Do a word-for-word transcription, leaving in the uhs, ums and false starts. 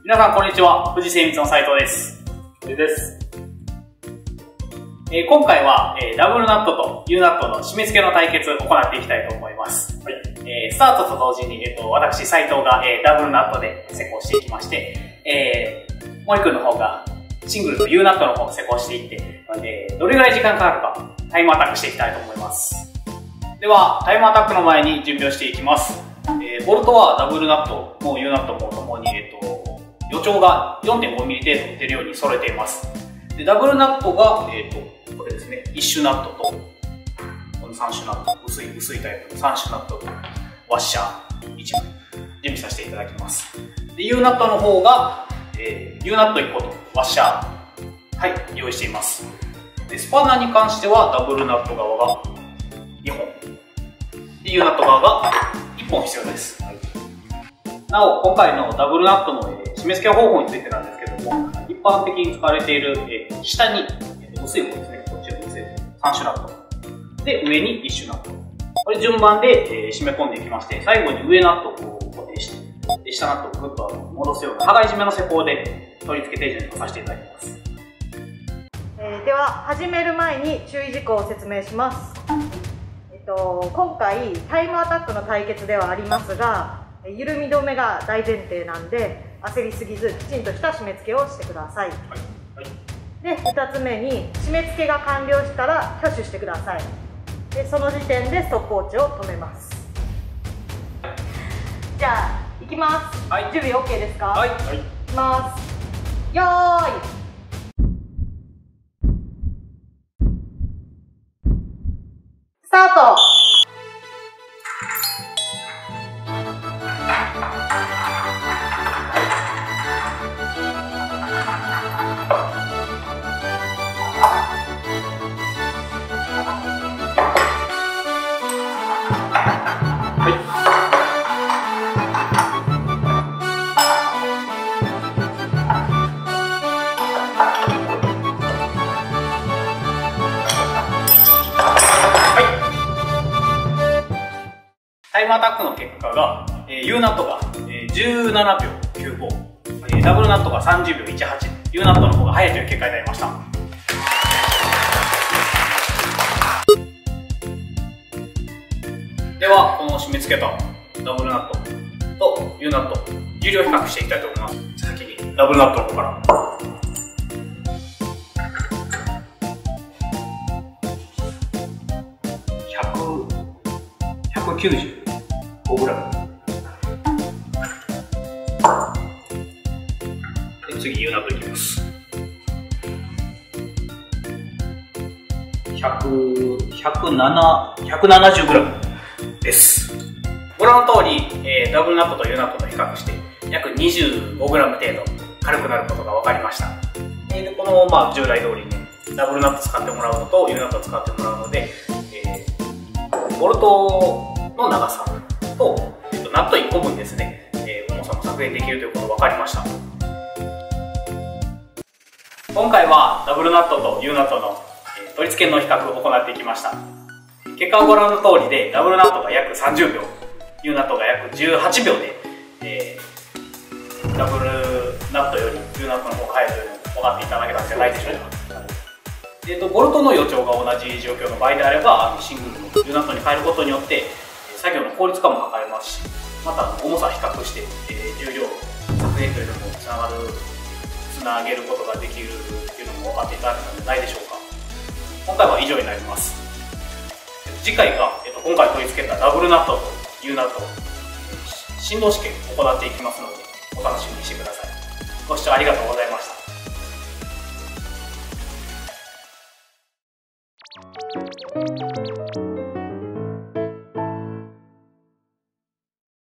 皆さんこんにちは、富士精密の斉藤です。 です。 えー、今回は、えー、ダブルナットと U ナットの締め付けの対決を行っていきたいと思います。はい。えー、スタートと同時に、えっと、私、斉藤が、えー、ダブルナットで施工していきまして、えー、森くんの方がシングルと U ナットの方を施工していって、えー、どれぐらい時間かかるか、タイムアタックしていきたいと思います。では、タイムアタックの前に準備をしていきます。えー、ボルトはダブルナットも U ナットもともに、えっと、余長が よんてんごミリ 程度出るように揃えています。でダブルナットが、えー、とこれですね、いっ種ナットと、このさん種ナット、薄い、薄いタイプのさん種ナットと、ワッシャーいちまい、準備させていただきます。で U ナットの方が、えー、U ナットいっことワッシャー、はい、用意しています。でスパナに関しては、ダブルナット側がにほん、で U ナット側がいっぽん必要です。はい、なお、今回のダブルナットの、えー、締め付け方法についてなんですけども、一般的に使われている、えー、下に、えー、薄い方ですね、こっちの薄い方、さん種ナット。で、上にいっ種ナット。これ順番で、えー、締め込んでいきまして、最後に上ナットをこう固定して、で下ナットをぐっと戻すような、羽交い締めの施工で取り付け手順をさせていただきます。 えー、では、始める前に注意事項を説明します。えっと、今回、タイムアタックの対決ではありますが、緩み止めが大前提なんで、焦りすぎずきちんとした締め付けをしてください。はいはい、でふたつめに、締め付けが完了したら挙手してください。でその時点でストップウォッチを止めます。じゃあいきます、はい、準備 オーケー ですか？ はい、はい、 いきます。よーいスタート。 タイムアタックの結果が、えー、U ナットが、えー、じゅうななびょうきゅうご、えー、ダブルナットがさんじゅうびょういちはち、U ナットの方が早いという結果になりました。では、この締め付けたダブルナットと U ナット、重量比較していきたいと思います。先にダブルナットの方から。ひゃくきゅうじゅうごグラム。で次 U ナットいきます。ひゃく、ひゃくなな、ひゃくななじゅうグラム です。ご覧の通り、えー、ダブルナットと U ナットと比較して約 にじゅうごグラム 程度軽くなることが分かりました。でこの、まあ、従来通りね、ダブルナット使ってもらうのと U ナット使ってもらうので、えー、ボルトの長さと、えっと、ナットいっこぶんですね、えー、重さも削減できるということが分かりました。今回はダブルナットと U ナットの、えー、取り付けの比較を行っていきました。結果はご覧の通りで、ダブルナットが約さんじゅうびょう、U ナットが約じゅうはちびょうで、えー、ダブルナットより U ナットの方が速いというのを分かっていただけたんじゃないでしょうか。えーと、ボルトの余長が同じ状況の場合であれば、シングルの U ナットに変えることによって作業の効率化も図れますし、また重さ比較して、えー、重量削減というのもつながるつなげることができるというのも分かっていただけたんじゃないでしょうか。今回は以上になります。次回が、えーと、今回取り付けたダブルナットと U ナット、振動試験を行っていきますので、お楽しみにしてください。ご視聴ありがとうございました。